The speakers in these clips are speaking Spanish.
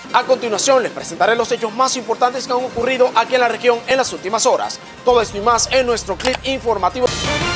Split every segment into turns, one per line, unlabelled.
A continuación les presentaré los hechos más importantes que han ocurrido aquí en la región en las últimas horas. Todo esto y más en nuestro clip informativo.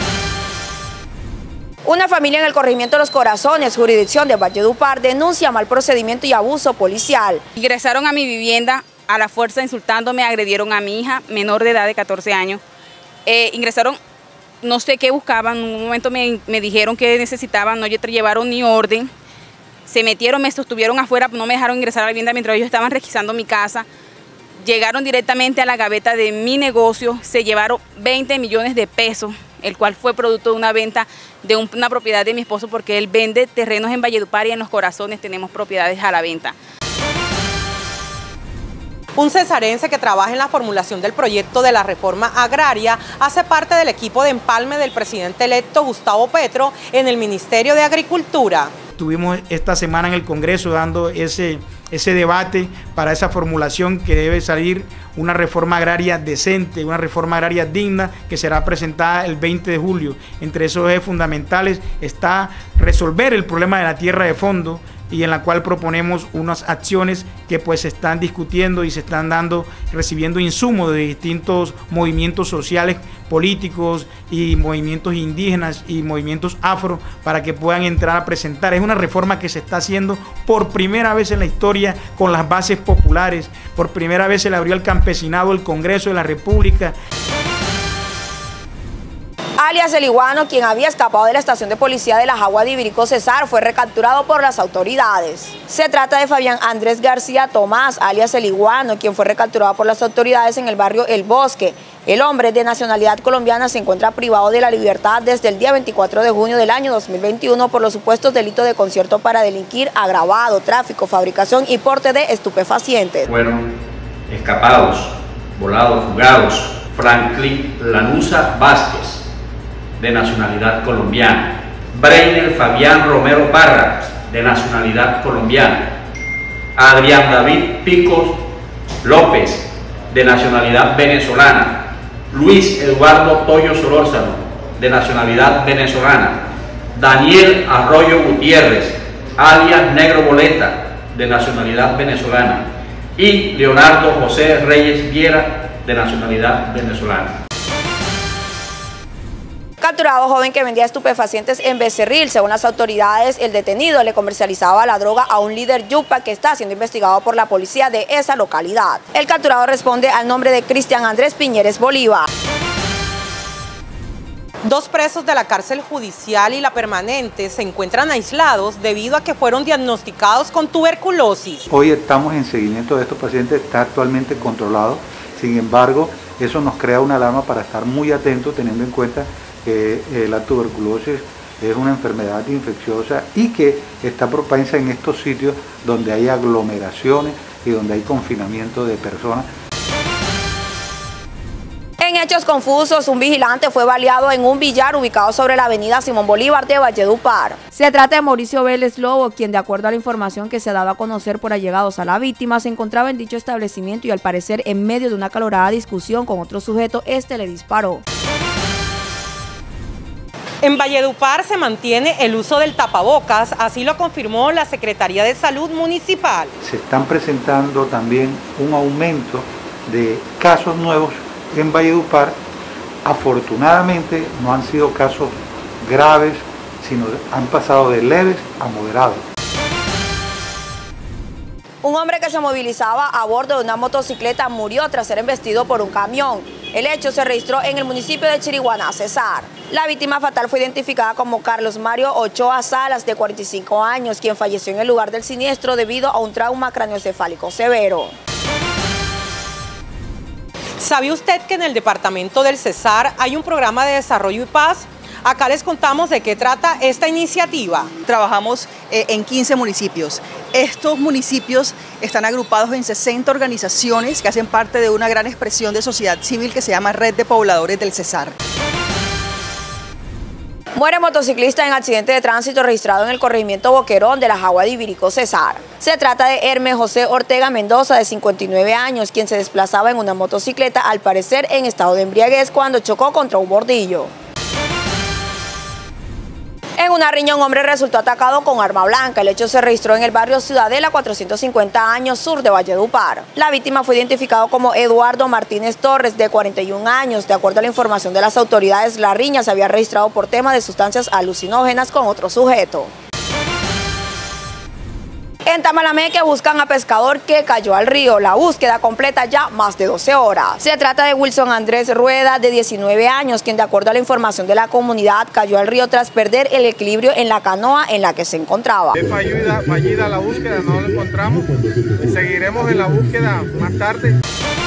Una familia en el corregimiento Los Corazones, jurisdicción de Valledupar, denuncia mal procedimiento y abuso policial.
Ingresaron a mi vivienda a la fuerza insultándome, agredieron a mi hija menor de edad de 14 años. Ingresaron, no sé qué buscaban, en un momento me dijeron que necesitaban, no llevaron ni orden. Se metieron, me sostuvieron afuera, no me dejaron ingresar a la vivienda mientras ellos estaban requisando mi casa. Llegaron directamente a la gaveta de mi negocio, se llevaron 20 millones de pesos, el cual fue producto de una venta de una propiedad de mi esposo, porque él vende terrenos en Valledupar y en Los Corazones tenemos propiedades a la venta.
Un cesarense que trabaja en la formulación del proyecto de la reforma agraria hace parte del equipo de empalme del presidente electo Gustavo Petro en el Ministerio de Agricultura.
Estuvimos esta semana en el Congreso dando ese debate para esa formulación que debe salir una reforma agraria decente, una reforma agraria digna que será presentada el 20 de julio. Entre esos ejes fundamentales está resolver el problema de la tierra de fondo, y en la cual proponemos unas acciones que pues se están discutiendo y se están recibiendo insumos de distintos movimientos sociales, políticos y movimientos indígenas y movimientos afro para que puedan entrar a presentar. Es una reforma que se está haciendo por primera vez en la historia con las bases populares, por primera vez se le abrió al campesinado el Congreso de la República.
Alias El Iguano, quien había escapado de la estación de policía de La Jagua de Ibirico Cesar, fue recapturado por las autoridades. Se trata de Fabián Andrés García Tomás, alias El Iguano, quien fue recapturado por las autoridades en el barrio El Bosque. El hombre de nacionalidad colombiana se encuentra privado de la libertad desde el día 24 de junio del año 2021 por los supuestos delitos de concierto para delinquir, agravado, tráfico, fabricación y porte de estupefacientes.
Fueron escapados, volados, fugados, Franklin Lanusa Vázquez, de nacionalidad colombiana, Breiner Fabián Romero Parra, de nacionalidad colombiana, Adrián David Picos López, de nacionalidad venezolana, Luis Eduardo Toyo Solórzano, de nacionalidad venezolana, Daniel Arroyo Gutiérrez, alias Negro Boleta, de nacionalidad venezolana, y Leonardo José Reyes Viera, de nacionalidad venezolana.
Capturado joven que vendía estupefacientes en Becerril. Según las autoridades, el detenido le comercializaba la droga a un líder yupa que está siendo investigado por la policía de esa localidad. El capturado responde al nombre de Cristian Andrés Piñeres Bolívar.
Dos presos de la cárcel judicial y la permanente se encuentran aislados debido a que fueron diagnosticados con tuberculosis.
Hoy estamos en seguimiento de estos pacientes, está actualmente controlado. Sin embargo, eso nos crea una alarma para estar muy atentos, teniendo en cuenta que la tuberculosis es una enfermedad infecciosa y que está propensa en estos sitios donde hay aglomeraciones y donde hay confinamiento de personas.
En hechos confusos, un vigilante fue baleado en un billar ubicado sobre la avenida Simón Bolívar de Valledupar. Se trata de Mauricio Vélez Lobo, quien de acuerdo a la información que se ha dado a conocer por allegados a la víctima, se encontraba en dicho establecimiento y al parecer en medio de una acalorada discusión con otro sujeto, este le disparó.
En Valledupar se mantiene el uso del tapabocas, así lo confirmó la Secretaría de Salud Municipal.
Se están presentando también un aumento de casos nuevos en Valledupar. Afortunadamente no han sido casos graves, sino han pasado de leves a moderados.
Un hombre que se movilizaba a bordo de una motocicleta murió tras ser embestido por un camión. El hecho se registró en el municipio de Chiriguaná, Cesar. La víctima fatal fue identificada como Carlos Mario Ochoa Salas, de 45 años, quien falleció en el lugar del siniestro debido a un trauma craneoencefálico severo.
¿Sabe usted que en el departamento del Cesar hay un programa de desarrollo y paz? Acá les contamos de qué trata esta iniciativa.
Trabajamos en 15 municipios. Estos municipios están agrupados en 60 organizaciones que hacen parte de una gran expresión de sociedad civil que se llama Red de Pobladores del Cesar.
Muere motociclista en accidente de tránsito registrado en el corregimiento Boquerón de La Jagua de Ibirico Cesar. Se trata de Hermes José Ortega Mendoza, de 59 años, quien se desplazaba en una motocicleta, al parecer en estado de embriaguez, cuando chocó contra un bordillo. En una riña, un hombre resultó atacado con arma blanca. El hecho se registró en el barrio Ciudadela, 450 años sur de Valledupar. La víctima fue identificado como Eduardo Martínez Torres, de 41 años. De acuerdo a la información de las autoridades, la riña se había registrado por tema de sustancias alucinógenas con otro sujeto. En Tamalameque buscan a pescador que cayó al río. La búsqueda completa ya más de 12 horas. Se trata de Wilson Andrés Rueda, de 19 años, quien de acuerdo a la información de la comunidad cayó al río tras perder el equilibrio en la canoa en la que se encontraba.
Es fallida la búsqueda, no lo encontramos. Seguiremos en la búsqueda más tarde.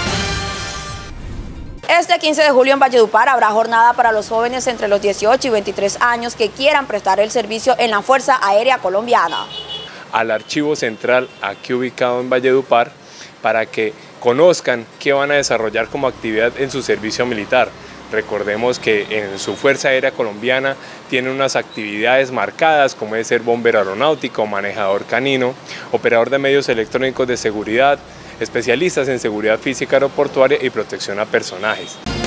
Este 15 de julio en Valledupar habrá jornada para los jóvenes entre los 18 y 23 años que quieran prestar el servicio en la Fuerza Aérea Colombiana.
Al archivo central aquí ubicado en Valledupar para que conozcan qué van a desarrollar como actividad en su servicio militar. Recordemos que en su Fuerza Aérea Colombiana tienen unas actividades marcadas como es ser bombero aeronáutico, manejador canino, operador de medios electrónicos de seguridad, especialistas en seguridad física aeroportuaria y protección a personajes.